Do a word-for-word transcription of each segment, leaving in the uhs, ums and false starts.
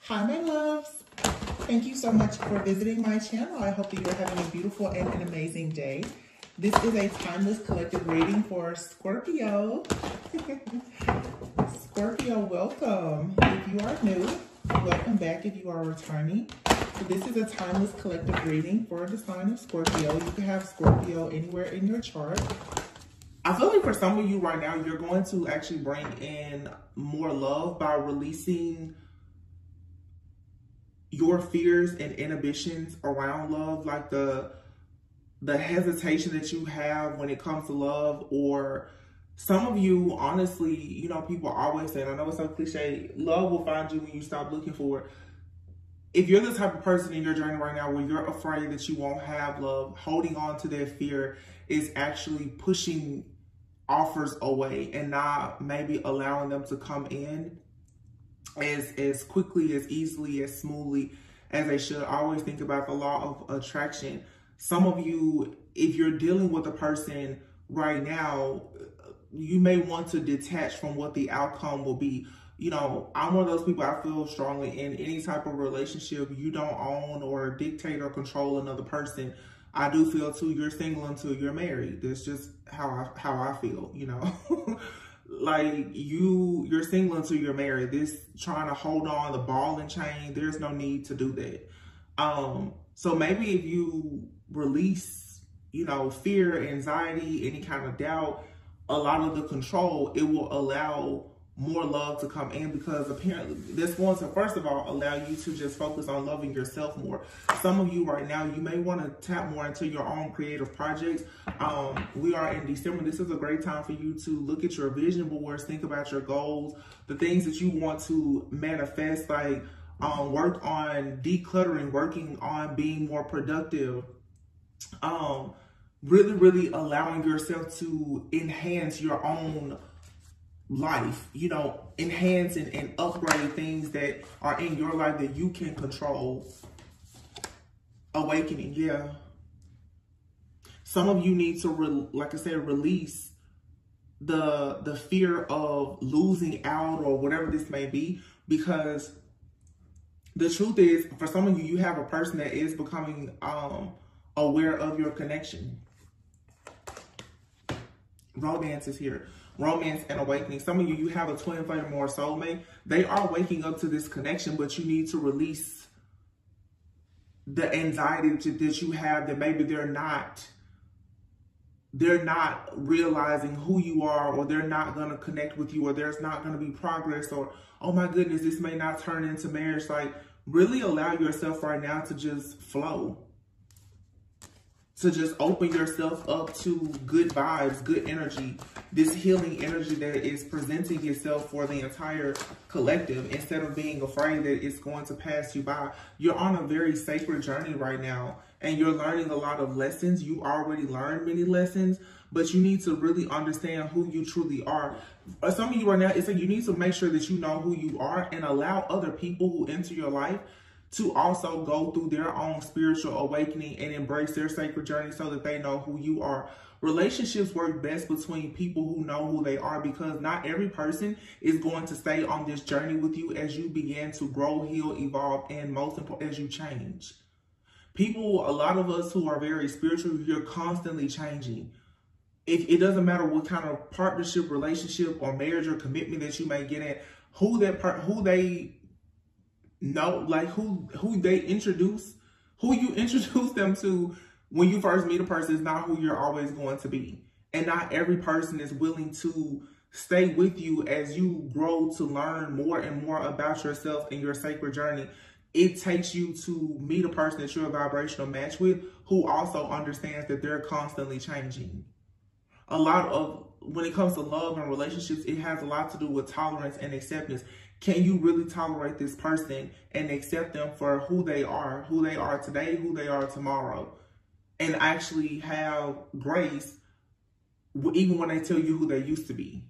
Hi, my loves. Thank you so much for visiting my channel. I hope that you're having a beautiful and an amazing day. This is a timeless collective reading for Scorpio. Scorpio, welcome. If you are new, welcome back if you are returning. So this is a timeless collective reading for the sign of Scorpio. You can have Scorpio anywhere in your chart. I feel like for some of you right now, you're going to actually bring in more love by releasing your fears and inhibitions around love, like the the hesitation that you have when it comes to love. Or some of you, honestly, you know, people always say, and I know it's so cliche, love will find you when you stop looking for it. If you're the type of person in your journey right now where you're afraid that you won't have love, holding on to that fear is actually pushing offers away and not maybe allowing them to come in as as quickly, as easily, as smoothly as they should. I always think about the law of attraction. Some of you, if you're dealing with a person right now, you may want to detach from what the outcome will be. You know, I'm one of those people, I feel strongly in any type of relationship, you don't own or dictate or control another person. I do feel too, you're single until you're married. That's just how I, how I feel, you know. Like you, you're single until you're married. This trying to hold on the ball and chain, there's no need to do that. Um, so maybe if you release, you know, fear, anxiety, any kind of doubt, a lot of the control, it will allow more love to come in, because apparently this going to, first of all, allow you to just focus on loving yourself more. Some of you right now, you may want to tap more into your own creative projects. Um, we are in December. This is a great time for you to look at your vision boards, think about your goals, the things that you want to manifest, like um, work on decluttering, working on being more productive, um, really, really allowing yourself to enhance your own life, you know, enhance and, and upgrade things that are in your life that you can control. Awakening, yeah. Some of you need to, re like I said, release the the fear of losing out or whatever this may be, because the truth is, for some of you, you have a person that is becoming um, aware of your connection. Romance is here. Romance and awakening. Some of you, you have a twin flame or soulmate. They are waking up to this connection, but you need to release the anxiety that you have, that maybe they're not, they're not realizing who you are, or they're not going to connect with you, or there's not going to be progress, or, oh my goodness, this may not turn into marriage. Like, really allow yourself right now to just flow. To just open yourself up to good vibes, good energy, this healing energy that is presenting itself for the entire collective, instead of being afraid that it's going to pass you by. You're on a very sacred journey right now, and you're learning a lot of lessons. You already learned many lessons, but you need to really understand who you truly are. Some of you right now, it's like you need to make sure that you know who you are, and allow other people who enter your life to also go through their own spiritual awakening and embrace their sacred journey, so that they know who you are. Relationships work best between people who know who they are, because not every person is going to stay on this journey with you as you begin to grow, heal, evolve, and most important, as you change. People, a lot of us who are very spiritual, you're constantly changing. It, it doesn't matter what kind of partnership, relationship, or marriage or commitment that you may get in, who that part, who they No, like who who they introduce, who you introduce them to when you first meet a person is not who you're always going to be. And not every person is willing to stay with you as you grow to learn more and more about yourself and your sacred journey. It takes you to meet a person that you're a vibrational match with, who also understands that they're constantly changing. A lot of, when it comes to love and relationships, it has a lot to do with tolerance and acceptance. Can you really tolerate this person and accept them for who they are, who they are today, who they are tomorrow, and actually have grace even when they tell you who they used to be?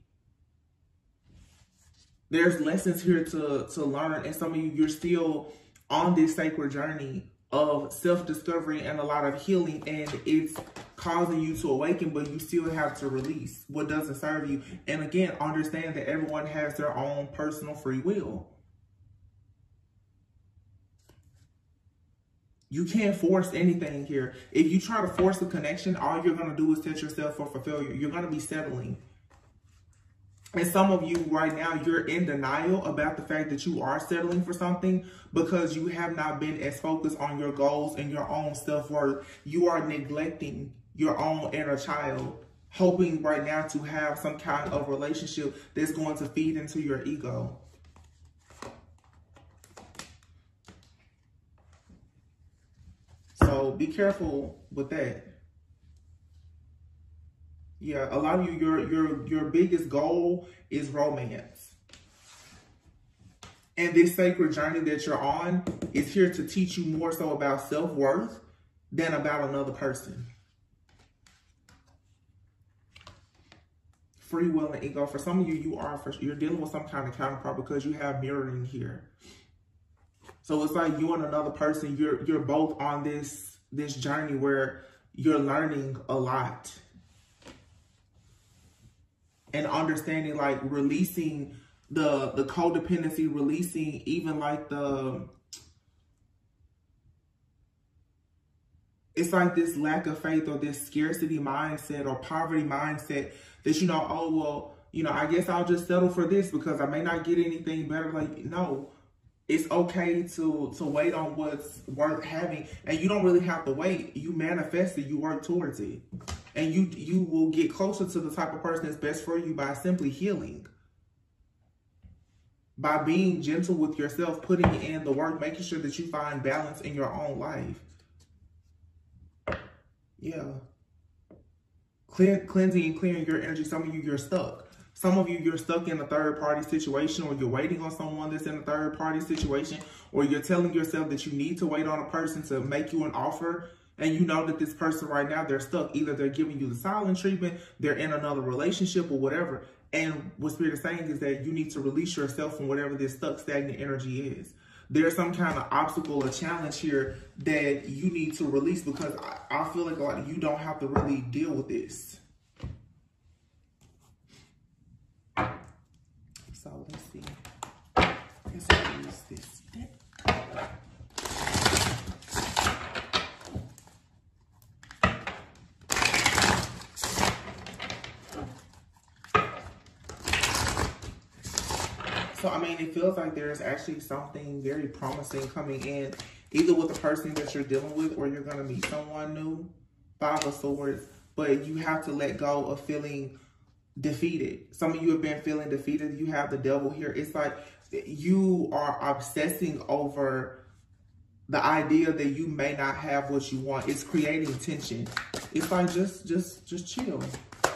There's lessons here to, to learn, and some of you, you're still on this sacred journey of self-discovery and a lot of healing, and it's causing you to awaken, but you still have to release what doesn't serve you. And again, understand that everyone has their own personal free will. You can't force anything here. If you try to force a connection, all you're going to do is set yourself up for failure. You're going to be settling. And some of you right now, you're in denial about the fact that you are settling for something because you have not been as focused on your goals and your own self-worth. You are neglecting your own inner child, hoping right now to have some kind of relationship that's going to feed into your ego. So be careful with that. Yeah, a lot of you, your your your biggest goal is romance. And this sacred journey that you're on is here to teach you more so about self-worth than about another person. Free will and ego. For some of you, you are for, you're dealing with some kind of counterpart because you have mirroring here. So it's like you and another person, you're you're both on this this journey where you're learning a lot. And understanding, like, releasing the the codependency, releasing even like the, it's like this lack of faith or this scarcity mindset or poverty mindset that, you know, oh, well, you know, I guess I'll just settle for this because I may not get anything better. Like, no, it's okay to, to wait on what's worth having. And you don't really have to wait. You manifest it, you work towards it. And you you will get closer to the type of person that's best for you by simply healing. By being gentle with yourself, putting in the work, making sure that you find balance in your own life. Yeah. Clear, cleansing and clearing your energy. Some of you, you're stuck. Some of you, you're stuck in a third party situation, or you're waiting on someone that's in a third party situation, or you're telling yourself that you need to wait on a person to make you an offer. And you know that this person right now, they're stuck. Either they're giving you the silent treatment, they're in another relationship or whatever. And what Spirit is saying is that you need to release yourself from whatever this stuck, stagnant energy is. There's some kind of obstacle or challenge here that you need to release because I, I feel like a lot of you don't have to really deal with this. So let's see. I guess I'll use this deck. So, I mean, it feels like there's actually something very promising coming in, either with the person that you're dealing with or you're going to meet someone new. Five of Swords. But you have to let go of feeling defeated. Some of you have been feeling defeated. You have the Devil here. It's like you are obsessing over the idea that you may not have what you want. It's creating tension. It's like, just, just, just chill.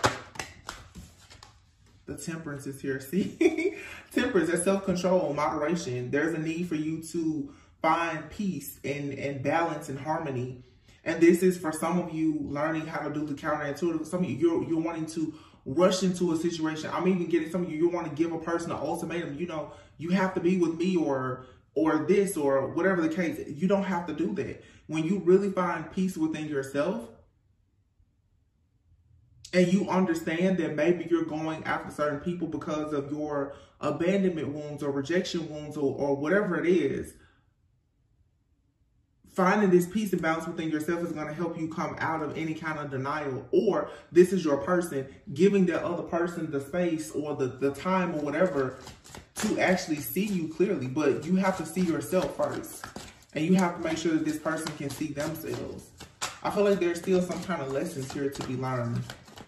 The Temperance is here. See? Temperance, that's self-control, moderation. There's a need for you to find peace and, and balance and harmony. And this is for some of you learning how to do the counterintuitive. Some of you, you're, you're wanting to rush into a situation. I'm even getting some of you, you want to give a person an ultimatum. You know, you have to be with me or, or this or whatever the case. You don't have to do that. When you really find peace within yourself, and you understand that maybe you're going after certain people because of your abandonment wounds or rejection wounds or, or whatever it is, finding this peace and balance within yourself is going to help you come out of any kind of denial. Or this is your person, giving that other person the space or the, the time or whatever to actually see you clearly. But you have to see yourself first. And you have to make sure that this person can see themselves. I feel like there's still some kind of lessons here to be learned.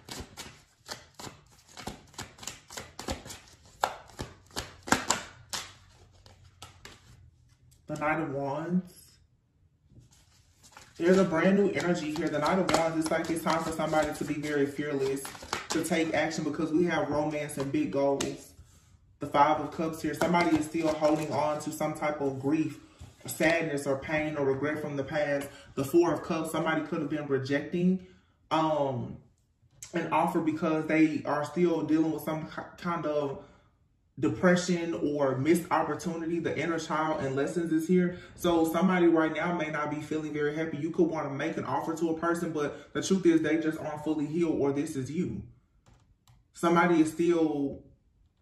The Knight of Wands. There's a brand new energy here. The Knight of Wands, it's like it's time for somebody to be very fearless, to take action because we have romance and big goals. The Five of Cups here. Somebody is still holding on to some type of grief, sadness, or pain or regret from the past. The Four of Cups. Somebody could have been rejecting um, an offer because they are still dealing with some kind of depression or missed opportunity. The inner child and lessons is here. So somebody right now may not be feeling very happy. You could want to make an offer to a person, but the truth is they just aren't fully healed, or this is you. Somebody is still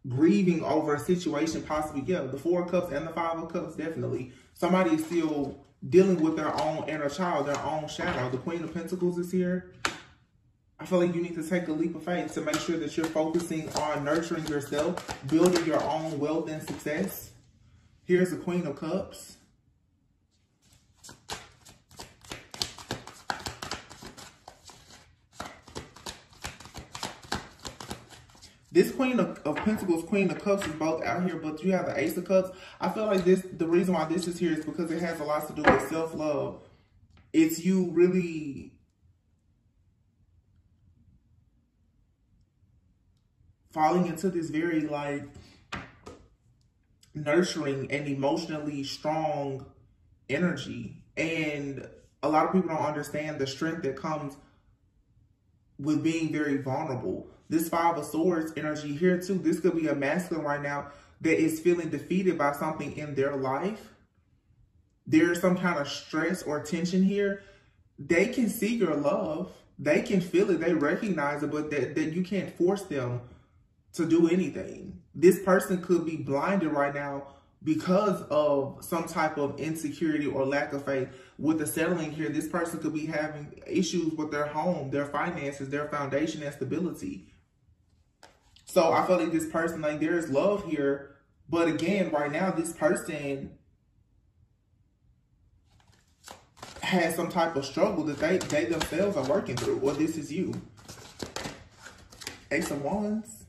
grieving over a situation, possibly. Yeah, the Four of Cups and the Five of Cups, definitely. Somebody is still dealing with their own inner child, their own shadow. The Queen of Pentacles is here. I feel like you need to take a leap of faith to make sure that you're focusing on nurturing yourself, building your own wealth and success. Here's the Queen of Cups. This Queen of, of Pentacles, Queen of Cups is both out here, but you have the Ace of Cups. I feel like this, the reason why this is here is because it has a lot to do with self-love. It's you really falling into this very like nurturing and emotionally strong energy. And a lot of people don't understand the strength that comes with being very vulnerable. This Five of Swords energy here too, this could be a masculine right now that is feeling defeated by something in their life. There's some kind of stress or tension here. They can see your love. They can feel it. They recognize it, but that, that you can't force them to do anything. This person could be blinded right now because of some type of insecurity or lack of faith. With the settling here, this person could be having issues with their home, their finances, their foundation and stability. So I feel like this person, like there's love here. But again, right now, this person has some type of struggle that they, they themselves are working through. Or this is you. Ace of Wands.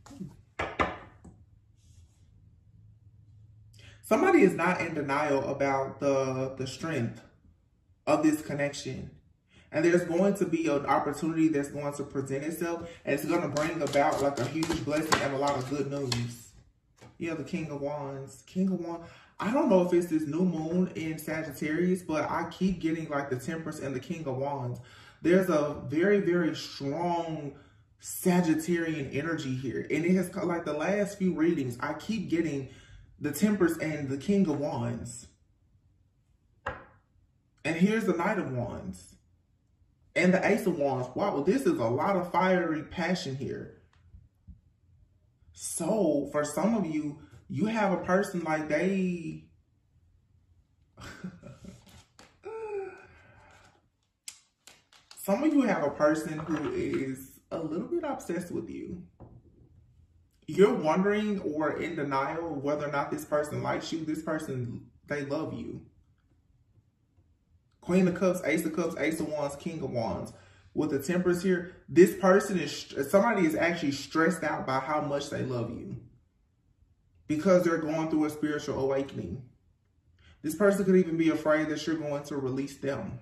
Somebody is not in denial about the, the strength of this connection. And there's going to be an opportunity that's going to present itself. And it's going to bring about like a huge blessing and a lot of good news. Yeah, the King of Wands. King of Wands. I don't know if it's this new moon in Sagittarius, but I keep getting like the Temperance and the King of Wands. There's a very, very strong Sagittarian energy here. And it has, like the last few readings, I keep getting the Temperance and the King of Wands. And here's the Knight of Wands. And the Ace of Wands. Wow, this is a lot of fiery passion here. So, for some of you, you have a person like they... some of you have a person who is a little bit obsessed with you. You're wondering or in denial whether or not this person likes you. This person, they love you. Queen of Cups, Ace of Cups, Ace of Wands, King of Wands. With the Temperance here, this person is, somebody is actually stressed out by how much they love you. Because they're going through a spiritual awakening. This person could even be afraid that you're going to release them.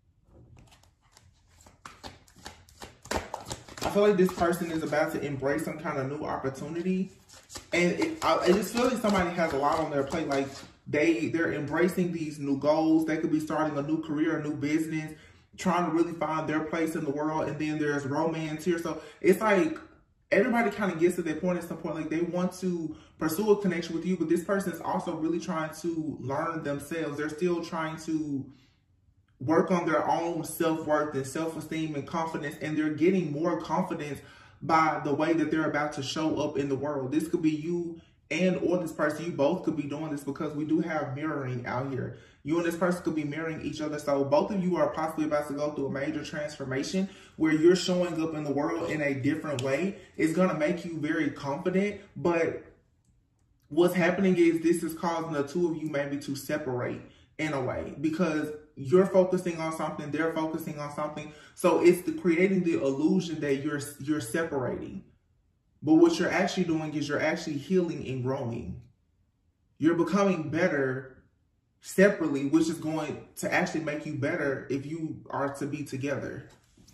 I feel like this person is about to embrace some kind of new opportunity. And it, I, I just feel like somebody has a lot on their plate. Like, They, they're embracing these new goals. They could be starting a new career, a new business, trying to really find their place in the world. And then there's romance here. So it's like everybody kind of gets to their point at some point. Like they want to pursue a connection with you, but this person is also really trying to learn themselves. They're still trying to work on their own self-worth and self-esteem and confidence. And they're getting more confidence by the way that they're about to show up in the world. This could be you and or this person. You both could be doing this because we do have mirroring out here. You and this person could be mirroring each other. So both of you are possibly about to go through a major transformation where you're showing up in the world in a different way. It's going to make you very confident. But what's happening is this is causing the two of you maybe to separate in a way because you're focusing on something, they're focusing on something. So it's the, creating the illusion that you're you're separating. But what you're actually doing is you're actually healing and growing. You're becoming better separately, which is going to actually make you better if you are to be together.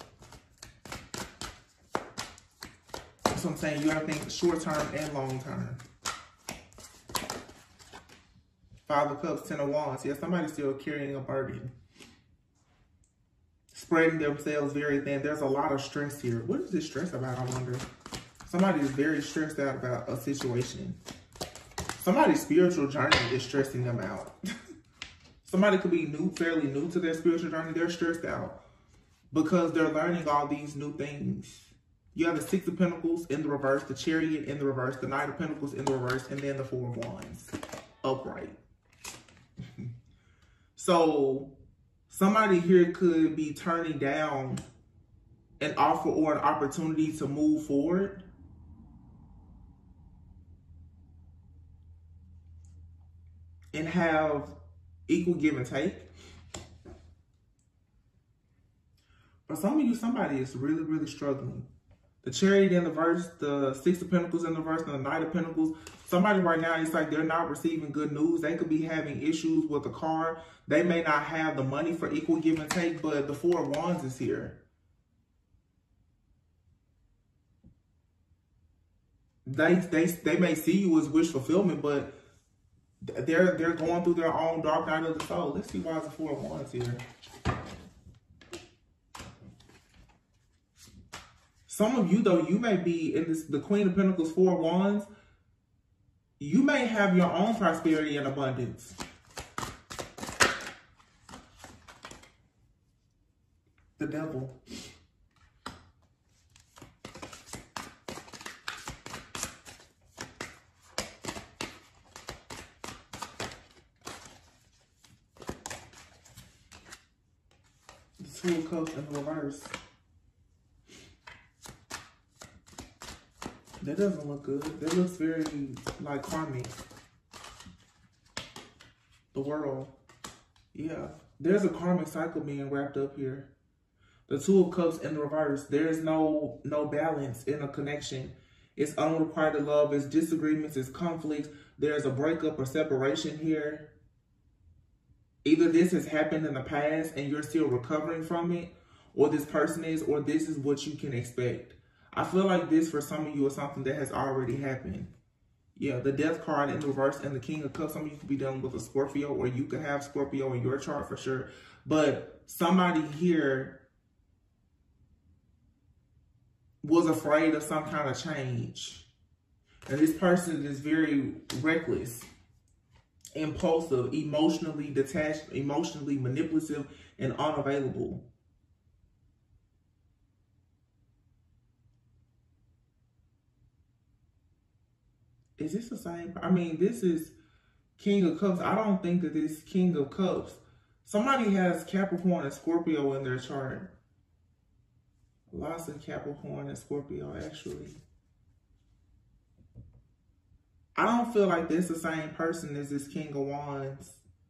That's what I'm saying. You have to think short term and long term. Five of Cups, Ten of Wands. Yeah, somebody's still carrying a burden. Spreading themselves very thin. There's a lot of stress here. What is this stress about, I wonder? Somebody is very stressed out about a situation. Somebody's spiritual journey is stressing them out. Somebody could be new, fairly new to their spiritual journey. They're stressed out because they're learning all these new things. You have the Six of Pentacles in the reverse, the Chariot in the reverse, the Knight of Pentacles in the reverse, and then the Four of Wands upright. So somebody here could be turning down an offer or an opportunity to move forward. And have equal give and take. For some of you, somebody is really, really struggling. The Chariot in the verse, the Six of Pentacles in the verse, and the Knight of Pentacles. Somebody right now, it's like they're not receiving good news. They could be having issues with a car. They may not have the money for equal give and take, but the Four of Wands is here. They, they, they may see you as wish fulfillment, but they're, they're going through their own dark night of the soul. Let's see why the Four of Wands here. Some of you, though, you may be in this, the Queen of Pentacles, Four of Wands. You may have your own prosperity and abundance. The Devil. The Two of Cups in the reverse. That doesn't look good. That looks very, like, karmic. The World. Yeah. There's a karmic cycle being wrapped up here. The Two of Cups in the reverse. There's no, no balance in a connection. It's unrequited love. It's disagreements. It's conflicts. There's a breakup or separation here. Either this has happened in the past and you're still recovering from it, or this person is, or this is what you can expect. I feel like this for some of you is something that has already happened. Yeah, the Death card in the reverse and the King of Cups. Some of you could be dealing with a Scorpio, or you could have Scorpio in your chart for sure. But somebody here was afraid of some kind of change. And this person is very reckless, impulsive, emotionally detached, emotionally manipulative, and unavailable. Is this the same? I mean, this is King of Cups. I don't think that this King of Cups. Somebody has Capricorn and Scorpio in their chart. Lots of Capricorn and Scorpio, actually. I don't feel like this is the same person as this King of Wands.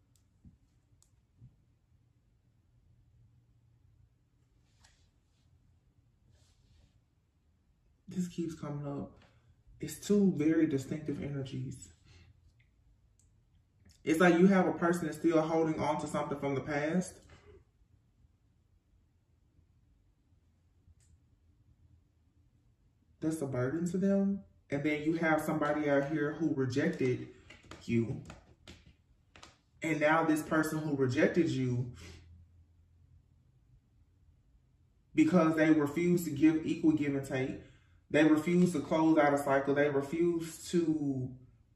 This keeps coming up. It's two very distinctive energies. It's like you have a person that's still holding on to something from the past. That's a burden to them. And then you have somebody out here who rejected you. And now this person who rejected you, because they refuse to give equal give and take, they refuse to close out a cycle. They refuse to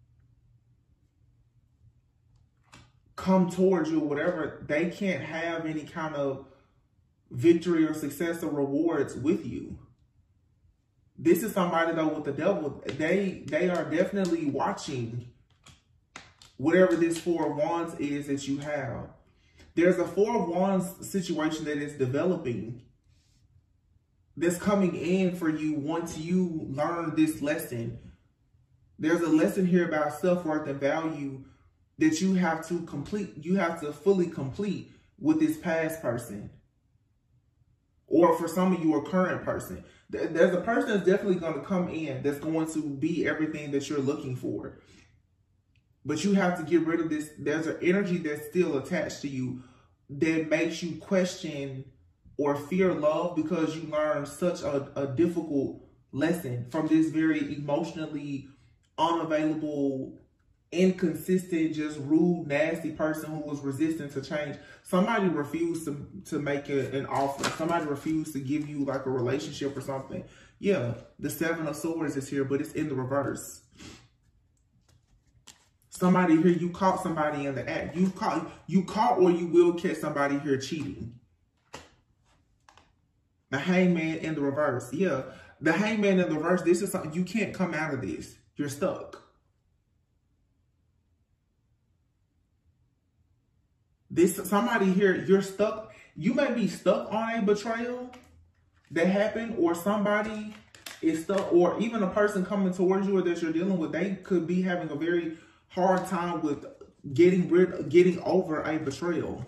come towards you or whatever. They can't have any kind of victory or success or rewards with you. This is somebody, though, with the Devil. They, they are definitely watching whatever this Four of Wands is that you have. There's a Four of Wands situation that is developing, that's coming in for you once you learn this lesson. There's a lesson here about self-worth and value that you have to complete, you have to fully complete with this past person. Or for some of you, a current person. There's a person that's definitely going to come in that's going to be everything that you're looking for. But you have to get rid of this. There's an energy that's still attached to you that makes you question or fear love, because you learned such a, a difficult lesson from this very emotionally unavailable, inconsistent, just rude, nasty person who was resistant to change. Somebody refused to, to make a, an offer. Somebody refused to give you like a relationship or something. Yeah, the Seven of Swords is here, but it's in the reverse. Somebody here, you caught somebody in the act. You caught, you caught or you will catch somebody here cheating. The Hangman in the reverse. Yeah, the Hangman in the reverse, this is something, you can't come out of this. You're stuck. This somebody here, you're stuck. You may be stuck on a betrayal that happened, or somebody is stuck, or even a person coming towards you or that you're dealing with, they could be having a very hard time with getting rid, getting over a betrayal.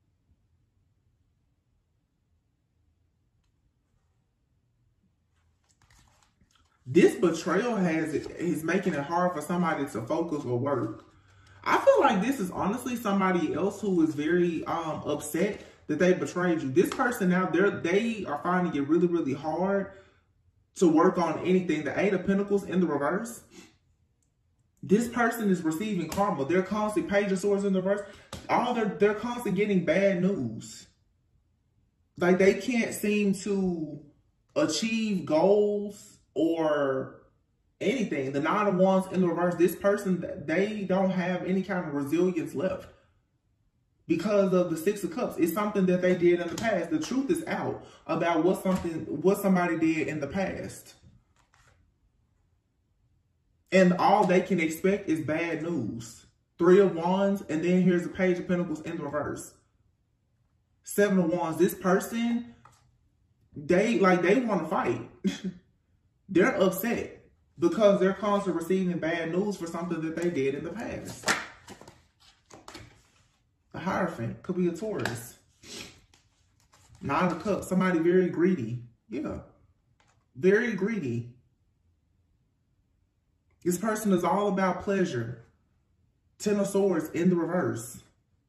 This betrayal has is making it hard for somebody to focus or work. I feel like this is honestly somebody else who is very um, upset that they betrayed you. This person now, they're, they are finding it really, really hard to work on anything. The Eight of Pentacles in the reverse. This person is receiving karma. They're constantly, Page of Swords in the reverse. All they're, they're constantly getting bad news. Like they can't seem to achieve goals or anything. The Nine of Wands in the reverse, this person, they don't have any kind of resilience left because of the Six of Cups. It's something that they did in the past. The truth is out about what something, what somebody did in the past. And all they can expect is bad news. Three of Wands, and then here's the Page of Pentacles in the reverse. Seven of Wands, this person, they, like, they want to fight. They're upset because they're constantly receiving bad news for something that they did in the past. The Hierophant could be a Taurus. Nine of Cups, somebody very greedy. Yeah, very greedy. This person is all about pleasure. Ten of Swords in the reverse.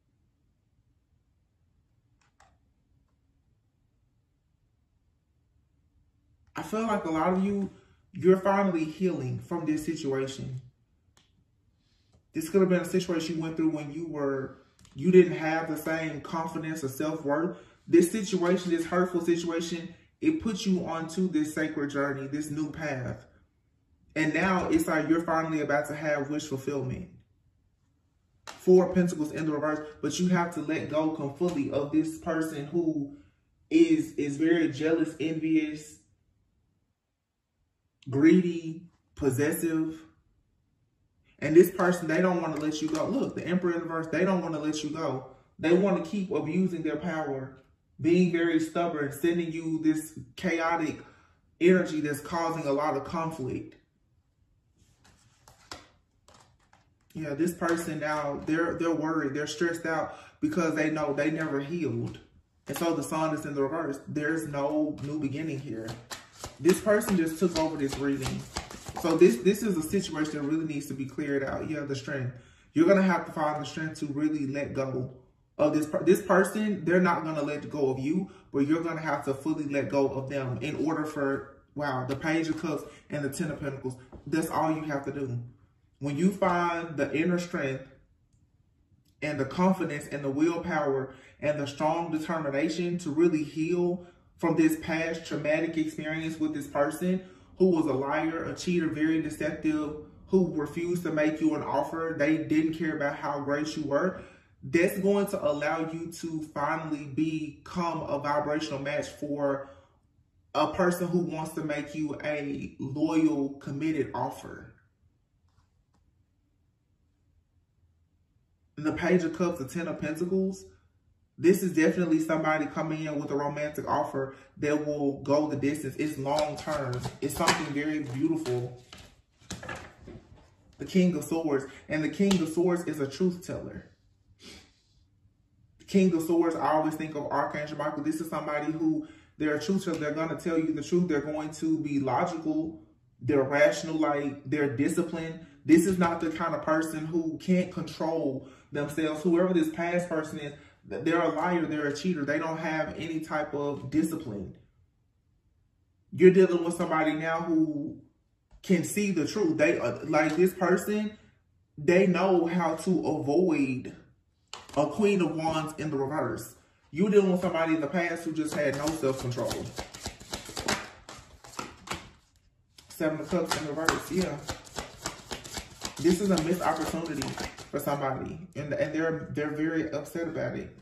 I feel like a lot of you, you're finally healing from this situation. This could have been a situation you went through when you were, you didn't have the same confidence or self-worth. This situation, this hurtful situation, it puts you onto this sacred journey, this new path. And now it's like you're finally about to have wish fulfillment. Four of Pentacles in the reverse, but you have to let go completely of this person who is, is very jealous, envious, greedy, possessive. And this person, they don't want to let you go. Look, the Emperor in the reverse, they don't want to let you go. They want to keep abusing their power, being very stubborn, sending you this chaotic energy that's causing a lot of conflict. Yeah, this person now, they're they're worried, they're stressed out because they know they never healed. And so the Sun is in the reverse. There's no new beginning here. This person just took over this reading. So this, this is a situation that really needs to be cleared out. You have the strength. You're going to have to find the strength to really let go of this. This person, they're not going to let go of you, but you're going to have to fully let go of them in order for, wow, the Page of Cups and the Ten of Pentacles. That's all you have to do. When you find the inner strength and the confidence and the willpower and the strong determination to really heal from this past traumatic experience with this person who was a liar, a cheater, very deceptive, who refused to make you an offer, they didn't care about how great you were, that's going to allow you to finally become a vibrational match for a person who wants to make you a loyal, committed offer. The Page of Cups, the Ten of Pentacles, this is definitely somebody coming in with a romantic offer that will go the distance. It's long term. It's something very beautiful. The King of Swords. And the King of Swords is a truth teller. The King of Swords, I always think of Archangel Michael. This is somebody who, they're a truth teller. They're going to tell you the truth. They're going to be logical. They're rational, like they're disciplined. This is not the kind of person who can't control themselves. Whoever this past person is, they're a liar, they're a cheater. They don't have any type of discipline. You're dealing with somebody now who can see the truth. They, like this person, they know how to avoid a Queen of Wands in the reverse. You're dealing with somebody in the past who just had no self-control. Seven of Cups in the reverse, yeah. This is a missed opportunity for somebody, and and they're they're very upset about it.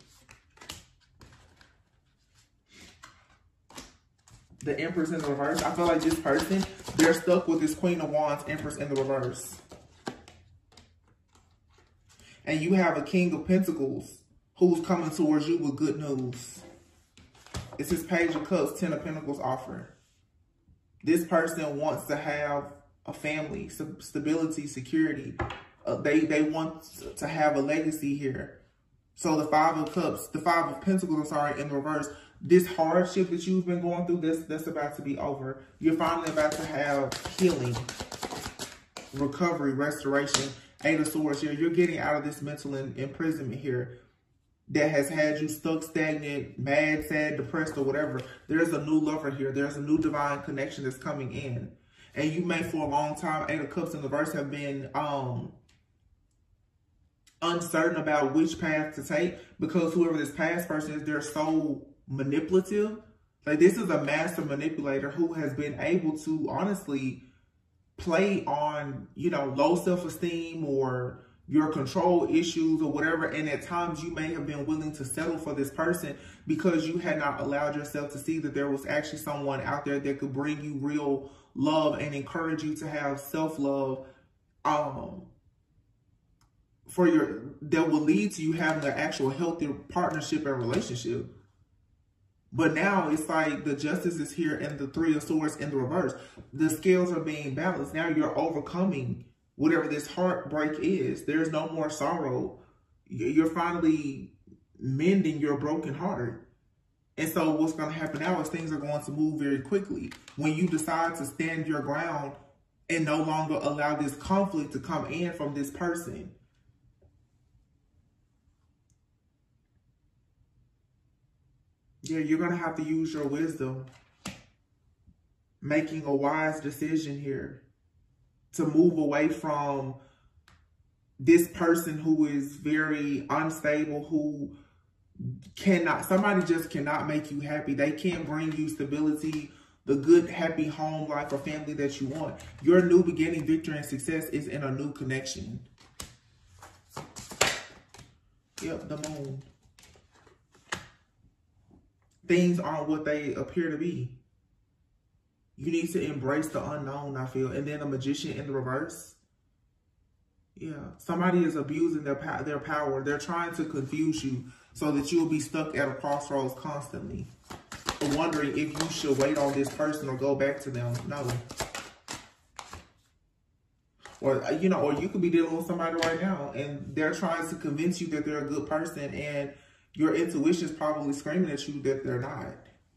The Empress in the reverse. I feel like this person, they're stuck with this Queen of Wands, Empress in the reverse. And you have a King of Pentacles who's coming towards you with good news. It's this Page of Cups, Ten of Pentacles offer. This person wants to have a family, stability, security. Uh, they, they want to have a legacy here. So the Five of Cups, the Five of Pentacles, I'm sorry, in reverse. This hardship that you've been going through, this, that's about to be over. You're finally about to have healing, recovery, restoration. Eight of Swords here. You're getting out of this mental in, imprisonment here that has had you stuck, stagnant, mad, sad, depressed, or whatever. There's a new lover here. There's a new divine connection that's coming in. And you may, for a long time, Eight of Cups in the verse, have been um, uncertain about which path to take, because whoever this past person is, they're so manipulative. Like, this is a master manipulator who has been able to, honestly, play on, you know, low self-esteem or your control issues or whatever. And at times you may have been willing to settle for this person because you had not allowed yourself to see that there was actually someone out there that could bring you real love and encourage you to have self-love um, for your, that will lead to you having an actual healthy partnership and relationship. But now it's like the Justice is here and the Three of Swords in the reverse. The scales are being balanced. Now you're overcoming whatever this heartbreak is. There's no more sorrow. You're finally mending your broken heart. And so what's going to happen now is things are going to move very quickly. When you decide to stand your ground and no longer allow this conflict to come in from this person. Yeah, you're going to have to use your wisdom, making a wise decision here to move away from this person who is very unstable, who cannot, somebody just cannot make you happy. They can't bring you stability, the good, happy home life or family that you want. Your new beginning, victory, and success is in a new connection. Yep, the Moon. Things aren't what they appear to be. You need to embrace the unknown, I feel. And then a Magician in the reverse. Yeah, somebody is abusing their, their power. They're trying to confuse you so that you'll be stuck at a crossroads constantly, wondering if you should wait on this person or go back to them. No. Or, you know, or you could be dealing with somebody right now and they're trying to convince you that they're a good person, and your intuition is probably screaming at you that they're not.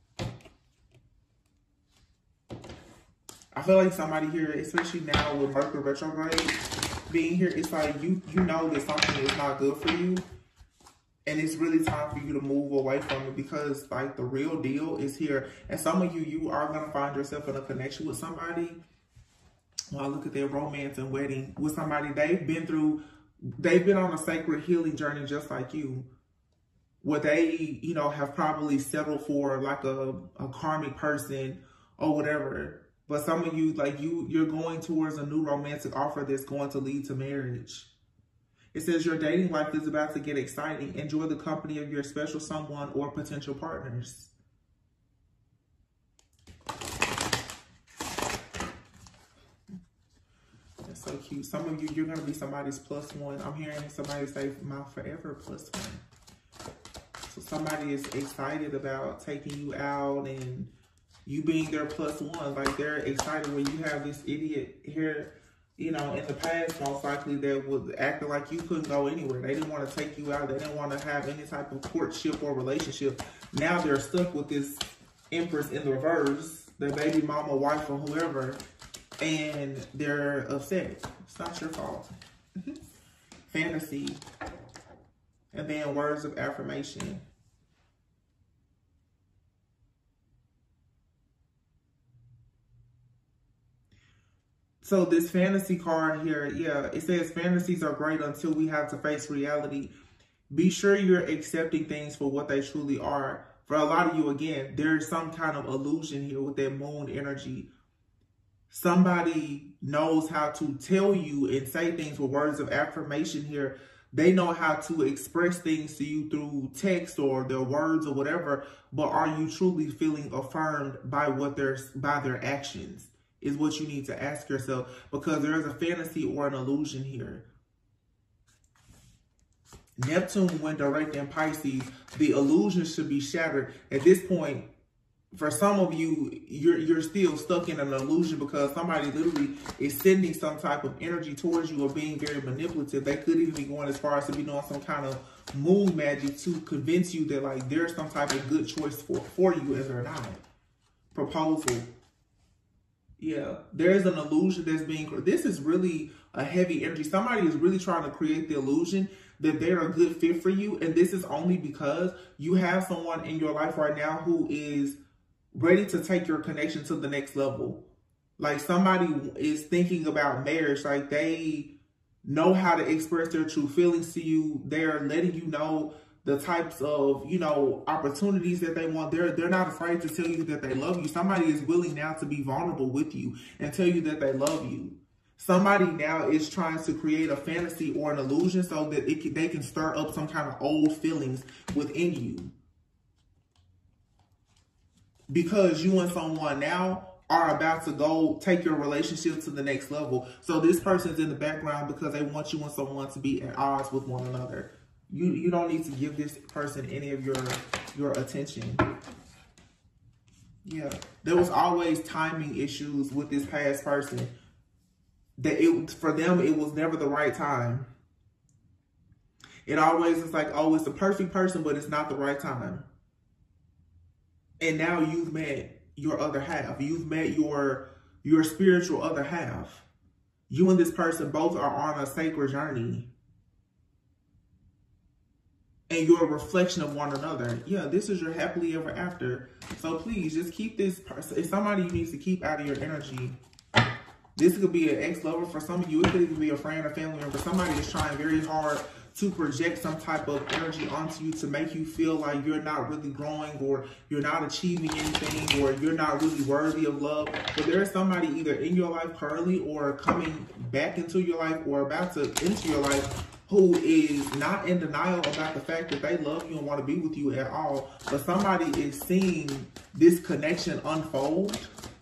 I feel like somebody here, especially now with Mercury retrograde being here, it's like you you know that something is not good for you. And it's really time for you to move away from it, because like the real deal is here. And some of you, you are going to find yourself in a connection with somebody. When I look at their romance and wedding with somebody, they've been through, they've been on a sacred healing journey just like you. Where they, you know, have probably settled for like a, a karmic person or whatever. But some of you, like you, you're going towards a new romantic offer that's going to lead to marriage. It says your dating life is about to get exciting. Enjoy the company of your special someone or potential partners. That's so cute. Some of you, you're going to be somebody's plus one. I'm hearing somebody say my forever plus one. So somebody is excited about taking you out and you being their plus one. Like they're excited when you have this idiot here, you know, in the past, most likely that was acting like you couldn't go anywhere. They didn't want to take you out. They didn't want to have any type of courtship or relationship. Now they're stuck with this Empress in the reverse, their baby mama, wife, or whoever, and they're upset. It's not your fault. Fantasy. And then words of affirmation. So this fantasy card here, yeah, it says fantasies are great until we have to face reality. Be sure you're accepting things for what they truly are. For a lot of you, again, there's some kind of illusion here with that moon energy. Somebody knows how to tell you and say things with words of affirmation here. They know how to express things to you through text or their words or whatever, but are you truly feeling affirmed by what they're, by their actions is what you need to ask yourself, because there is a fantasy or an illusion here. Neptune, when direct in Pisces, the illusion should be shattered. At this point, for some of you, you're you're still stuck in an illusion because somebody literally is sending some type of energy towards you or being very manipulative. They could even be going as far as to be doing some kind of moon magic to convince you that like there's some type of good choice for, for you as they're not. Proposal. Yeah, there's an illusion that's being, this is really a heavy energy. Somebody is really trying to create the illusion that they're a good fit for you. And this is only because you have someone in your life right now who is ready to take your connection to the next level. Like somebody is thinking about marriage, like they know how to express their true feelings to you. They're letting you know the types of, you know, opportunities that they want. They're, they're not afraid to tell you that they love you. Somebody is willing now to be vulnerable with you and tell you that they love you. Somebody now is trying to create a fantasy or an illusion so that it can, they can stir up some kind of old feelings within you. Because you and someone now are about to go take your relationship to the next level. So this person's in the background because they want you and someone to be at odds with one another. You you don't need to give this person any of your your attention. Yeah, there was always timing issues with this past person. That it for them it was never the right time. It always is like, oh, it's the perfect person, but it's not the right time. And now you've met your other half. You've met your your spiritual other half. You and this person both are on a sacred journey. And you're a reflection of one another. Yeah, this is your happily ever after. So please just keep this person. It's somebody you need to keep out of your energy. This could be an ex-lover for some of you. It could even be a friend or family member. Somebody is trying very hard to project some type of energy onto you to make you feel like you're not really growing or you're not achieving anything or you're not really worthy of love. But there is somebody either in your life currently or coming back into your life or about to enter your life who is not in denial about the fact that they love you and want to be with you at all. But somebody is seeing this connection unfold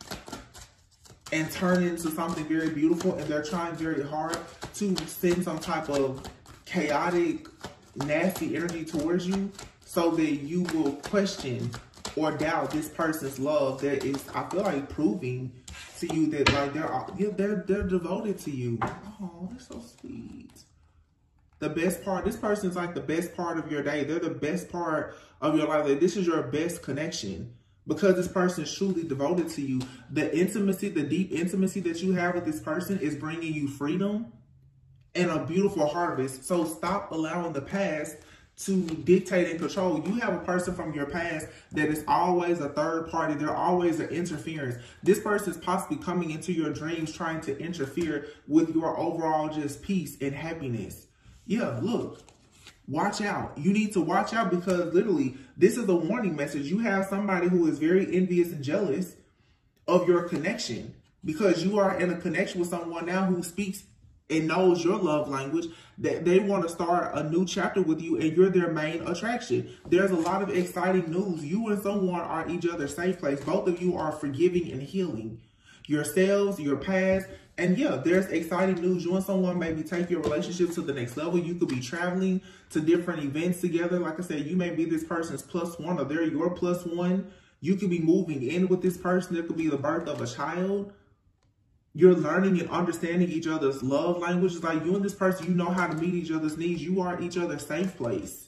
and turn into something very beautiful, and they're trying very hard to send some type of chaotic, nasty energy towards you so that you will question or doubt this person's love that is, I feel like, proving to you that like they're yeah, they're they're devoted to you. Oh, they're so sweet. The best part, this person's like the best part of your day. They're the best part of your life. Like, this is your best connection. Because this person is truly devoted to you. The intimacy, the deep intimacy that you have with this person is bringing you freedom and a beautiful harvest. So stop allowing the past to dictate and control. You have a person from your past that is always a third party. They're always an interference. This person is possibly coming into your dreams trying to interfere with your overall just peace and happiness. Yeah, look. Watch out. You need to watch out because literally this is a warning message. You have somebody who is very envious and jealous of your connection because you are in a connection with someone now who speaks and knows your love language, that they want to start a new chapter with you and you're their main attraction. There's a lot of exciting news. You and someone are each other's safe place. Both of you are forgiving and healing yourselves, your past. And yeah, there's exciting news. You and someone maybe take your relationship to the next level. You could be traveling to different events together. Like I said, you may be this person's plus one or they're your plus one. You could be moving in with this person. There could be the birth of a child. You're learning and understanding each other's love languages. Like you and this person, you know how to meet each other's needs. You are each other's safe place.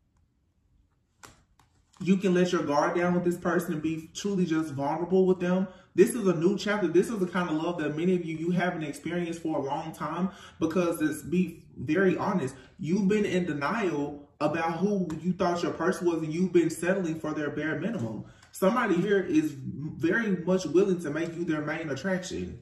You can let your guard down with this person and be truly just vulnerable with them. This is a new chapter. This is the kind of love that many of you, you haven't experienced for a long time because, let's be very honest, you've been in denial about who you thought your person was and you've been settling for their bare minimum. Somebody here is very much willing to make you their main attraction.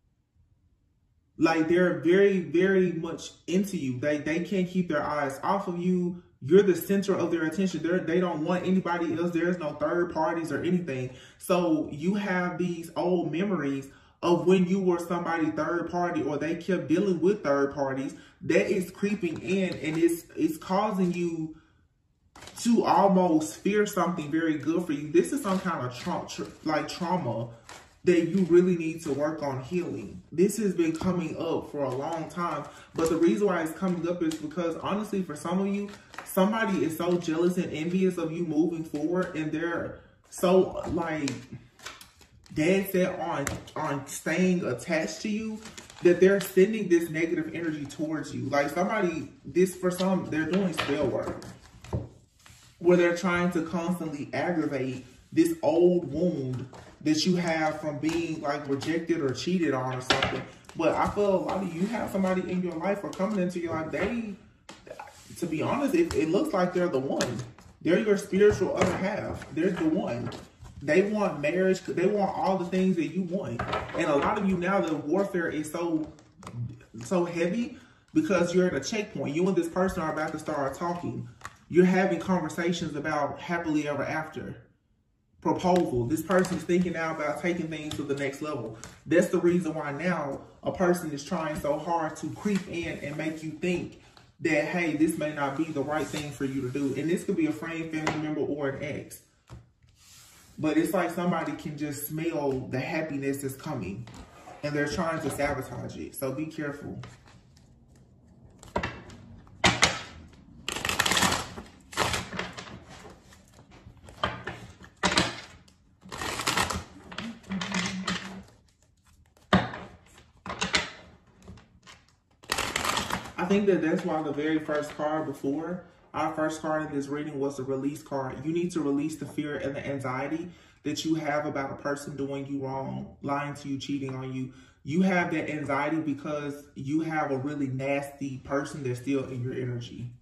Like they're very, very much into you. They, they can't keep their eyes off of you. You're the center of their attention. They're, they don't want anybody else. There's no third parties or anything. So you have these old memories of when you were somebody third party or they kept dealing with third parties. That is creeping in and it's, it's causing you to almost fear something very good for you. This is some kind of tra tra like trauma that you really need to work on healing. This has been coming up for a long time, but the reason why it's coming up is because honestly, for some of you, somebody is so jealous and envious of you moving forward, and they're so like dead set on, on staying attached to you that they're sending this negative energy towards you. Like somebody, this for some, they're doing spell work where they're trying to constantly aggravate this old wound that you have from being like rejected or cheated on or something. But I feel a lot of you have somebody in your life or coming into your life, they, to be honest, it, it looks like they're the one. They're your spiritual other half. They're the one. They want marriage. They want all the things that you want. And a lot of you now, the warfare is so, so heavy because you're at a checkpoint. You and this person are about to start talking. You're having conversations about happily ever after. Proposal. This person's thinking now about taking things to the next level. That's the reason why now a person is trying so hard to creep in and make you think that, hey, this may not be the right thing for you to do. And this could be a friend, family member, or an ex. But it's like somebody can just smell the happiness that's coming and they're trying to sabotage it. So be careful. I think that that's why the very first card before, our first card in this reading was the release card. You need to release the fear and the anxiety that you have about a person doing you wrong, lying to you, cheating on you. You have that anxiety because you have a really nasty person that's still in your energy.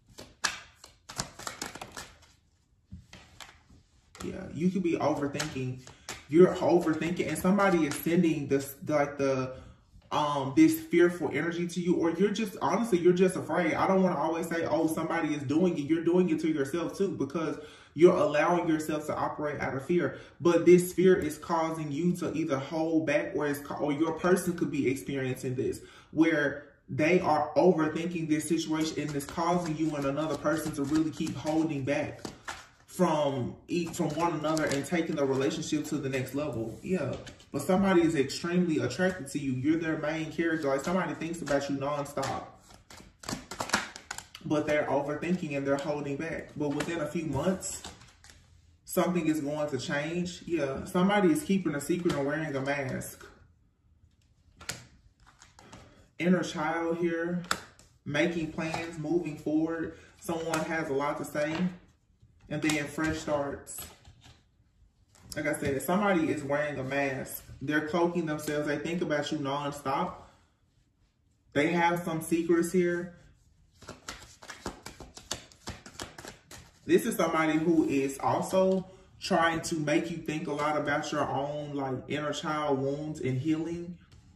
Yeah, you could be overthinking. You're overthinking and somebody is sending this, like the... um this fearful energy to you, or you're just honestly you're just afraid. I don't want to always say, oh, somebody is doing it. You're doing it to yourself too, because you're allowing yourself to operate out of fear. But this fear is causing you to either hold back, or it's or your person could be experiencing this where they are overthinking this situation and it's causing you and another person to really keep holding back from each from one another and taking the relationship to the next level. Yeah. But somebody is extremely attracted to you. You're their main character. Like somebody thinks about you nonstop. But they're overthinking and they're holding back. But within a few months, something is going to change. Yeah. Somebody is keeping a secret and wearing a mask. Inner child here. Making plans, moving forward. Someone has a lot to say. And then fresh starts. Like I said, somebody is wearing a mask. They're cloaking themselves. They think about you nonstop. They have some secrets here. This is somebody who is also trying to make you think a lot about your own like inner child wounds and healing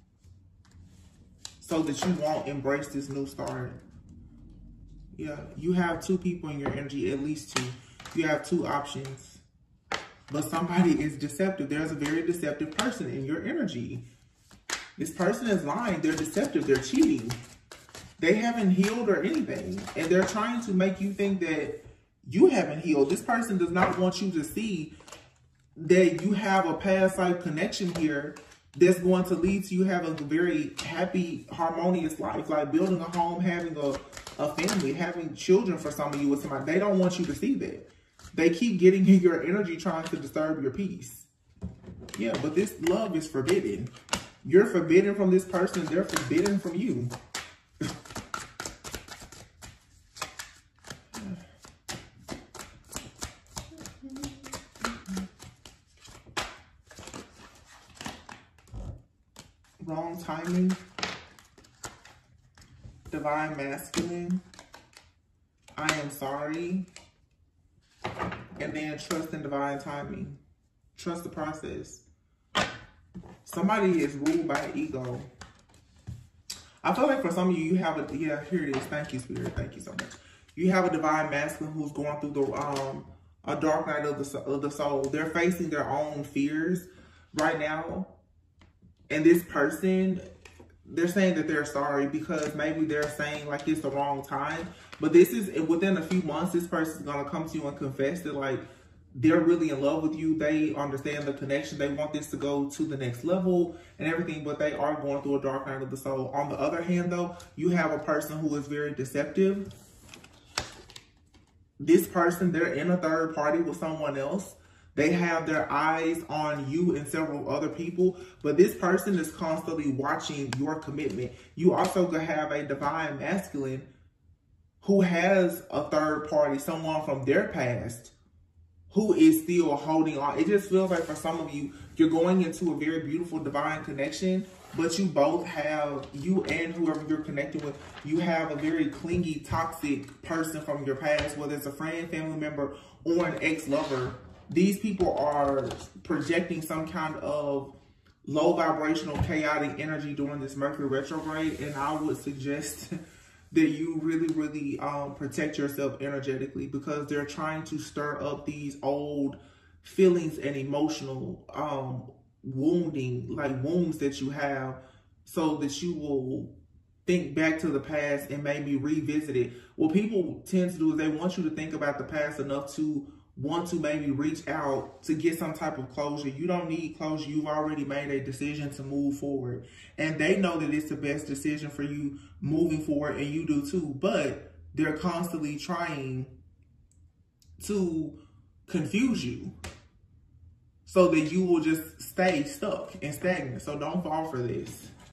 so that you won't embrace this new start. Yeah, you have two people in your energy, at least two. You have two options. But somebody is deceptive. There's a very deceptive person in your energy. This person is lying. They're deceptive. They're cheating. They haven't healed or anything. And they're trying to make you think that you haven't healed. This person does not want you to see that you have a past life connection here that's going to lead to you having a very happy, harmonious life. Like building a home, having a, a family, having children for some of you with somebody. They don't want you to see that. They keep getting in your energy trying to disturb your peace. Yeah, but this love is forbidden. You're forbidden from this person. They're forbidden from you. Wrong timing. Divine masculine. I am sorry. And then trust in divine timing. Trust the process. Somebody is ruled by ego. I feel like for some of you, you have a, yeah, here it is. Thank you, Spirit. Thank you so much. You have a divine masculine who's going through the, um, a dark night of the, of the soul. They're facing their own fears right now. And this person, they're saying that they're sorry because maybe they're saying like it's the wrong time. But this is, within a few months, this person is going to come to you and confess that like, they're really in love with you. They understand the connection. They want this to go to the next level and everything, but they are going through a dark night of the soul. On the other hand, though, you have a person who is very deceptive. This person, they're in a third party with someone else. They have their eyes on you and several other people, but this person is constantly watching your commitment. You also could have a divine masculine who has a third party, someone from their past, who is still holding on. It just feels like for some of you, you're going into a very beautiful divine connection, but you both have, you and whoever you're connecting with, you have a very clingy, toxic person from your past, whether it's a friend, family member, or an ex-lover. These people are projecting some kind of low vibrational, chaotic energy during this Mercury retrograde, and I would suggest that you really, really um, protect yourself energetically, because they're trying to stir up these old feelings and emotional um, wounding, like wounds that you have, so that you will think back to the past and maybe revisit it. What people tend to do is they want you to think about the past enough to want to maybe reach out to get some type of closure. You don't need closure. You've already made a decision to move forward. And they know that it's the best decision for you moving forward, and you do too. But they're constantly trying to confuse you so that you will just stay stuck and stagnant. So don't fall for this.